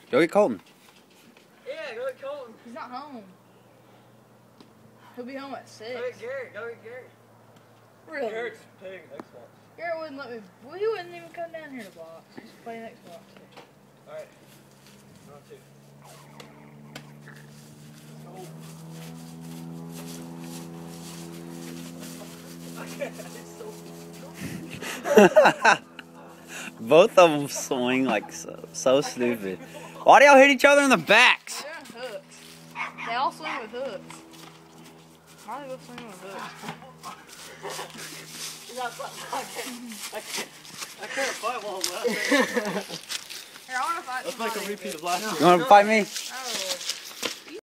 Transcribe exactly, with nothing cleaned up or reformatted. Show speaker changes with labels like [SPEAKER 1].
[SPEAKER 1] Go get Colton.
[SPEAKER 2] Yeah, go get Colton.
[SPEAKER 3] He's not home. He'll be home at six.
[SPEAKER 2] Go get Garrett. Go get Garrett.
[SPEAKER 3] Really?
[SPEAKER 2] Garrett's playing Xbox.
[SPEAKER 3] Garrett wouldn't let me. Well, he wouldn't even come down here to box. He's playing Xbox.
[SPEAKER 2] Alright. Round two.
[SPEAKER 1] Both of them swing like so, so stupid. Why do y'all hit each other in the backs?
[SPEAKER 3] They're on hooks. They all swing with hooks. Why do they both swing with hooks?
[SPEAKER 2] I can't, I can't fight while I'm out.
[SPEAKER 3] Here, I want to fight
[SPEAKER 2] Let's make a
[SPEAKER 3] somebody.
[SPEAKER 2] repeat of last
[SPEAKER 1] You want to fight me?
[SPEAKER 3] Oh.